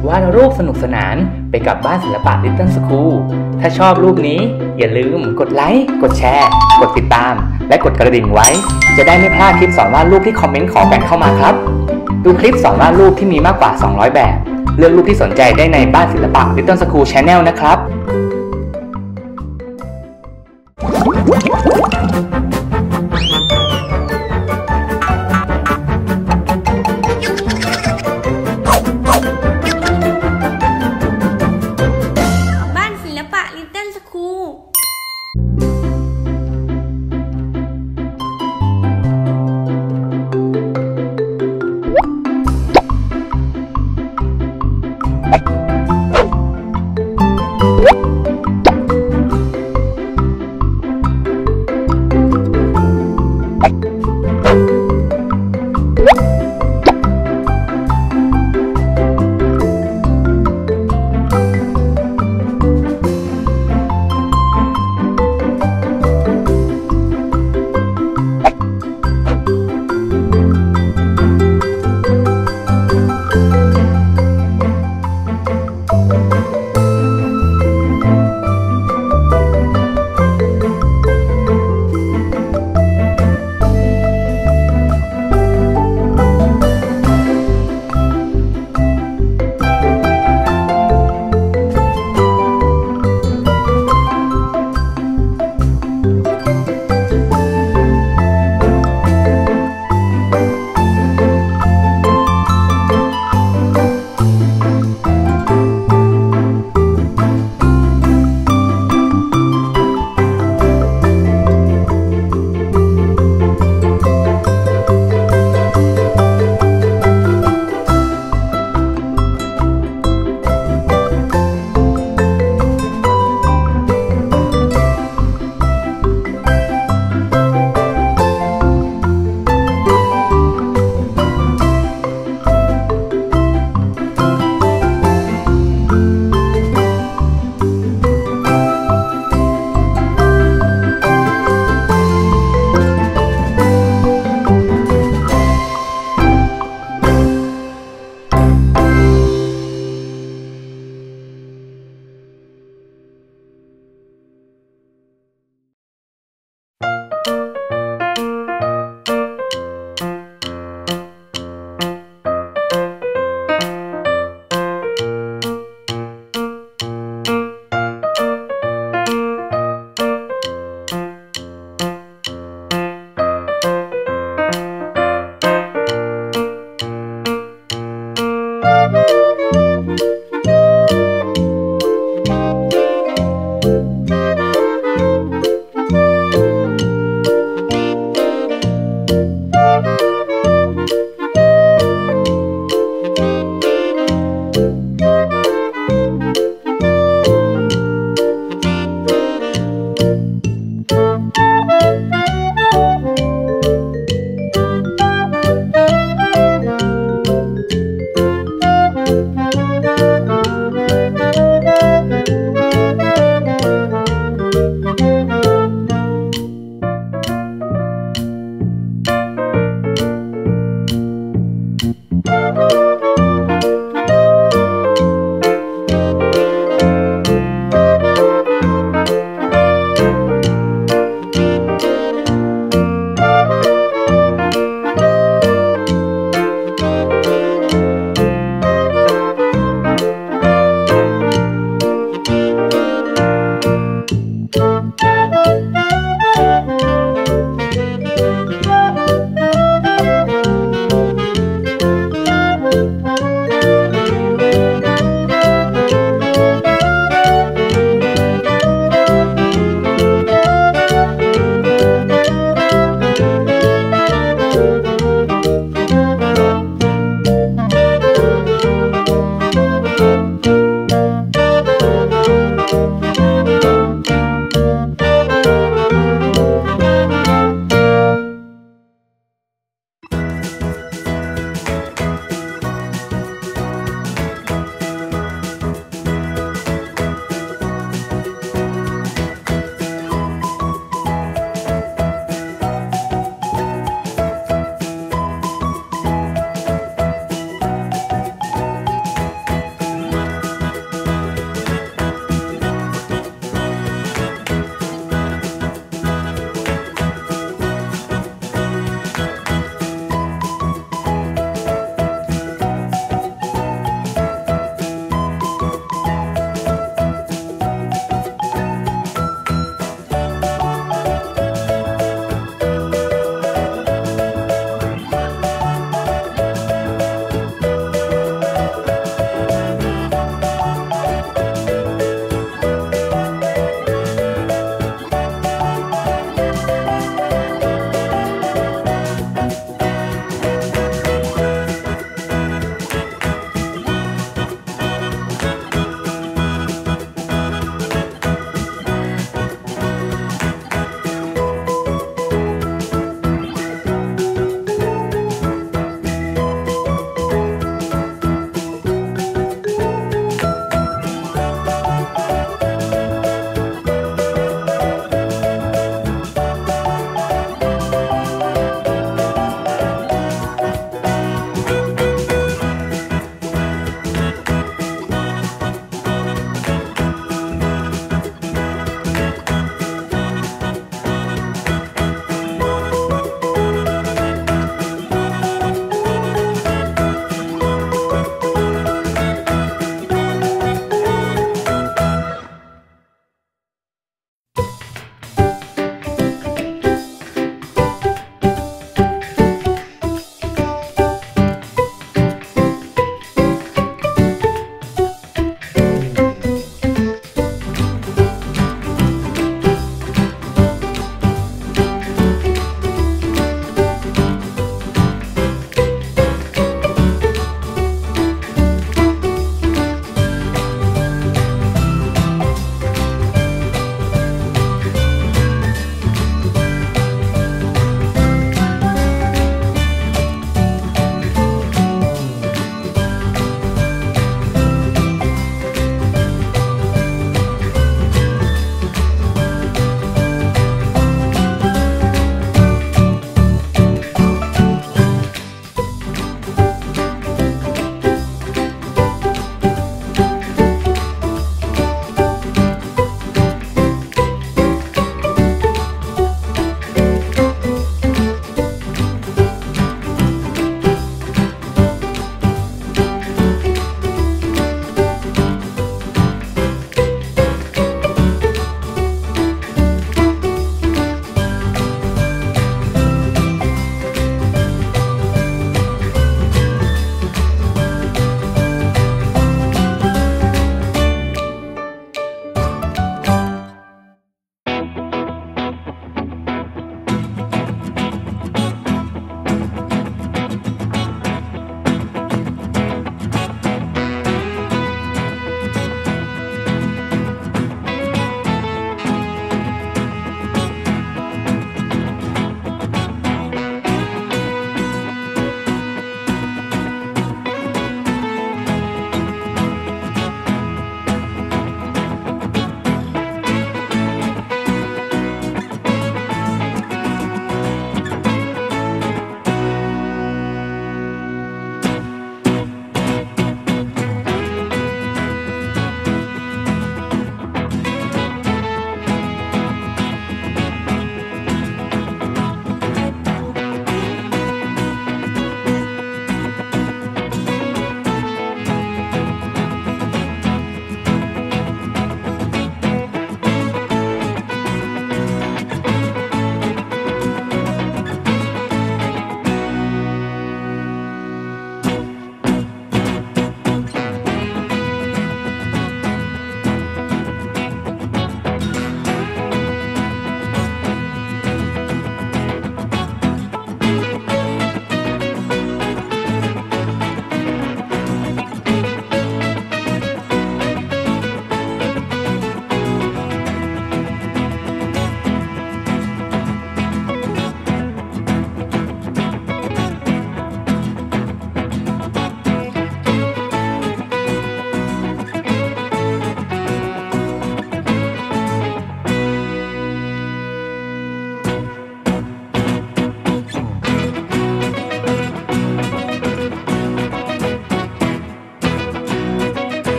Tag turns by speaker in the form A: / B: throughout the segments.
A: วาดรูปสนุกสนานไปกับบ้านศิลปะ Little School ถ้าชอบรูปนี้อย่าลืมกดไลค์กดแชร์กดติดตามและกดกระดิ่งไว้จะได้ไม่พลาดคลิปสอนวาดรูปที่คอมเมนต์ขอกันเข้ามาครับดูคลิปสอนวาดรูปที่มีมากกว่า200แบบเลือกรูปที่สนใจได้ในบ้านศิลปะ Little School Channel นะครับ
B: บ้านศิลปะ Little School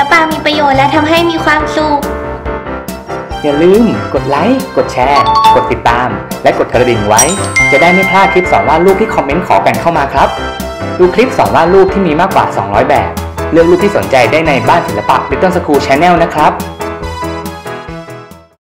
B: ปะมีประโยชน์และทำให้มีความสุข
A: อย่าลืมกดไลค์กดแชร์กดติดตามและกดกระดิ่งไว้จะได้ไม่พลาดคลิปสอนวาดรูปที่คอมเมนต์ขอกันเข้ามาครับดูคลิปสอนวาดรูปที่มีมากกว่า200แบบเลือกรูปที่สนใจได้ในบ้านศิลปะ Little School Channel นะครับ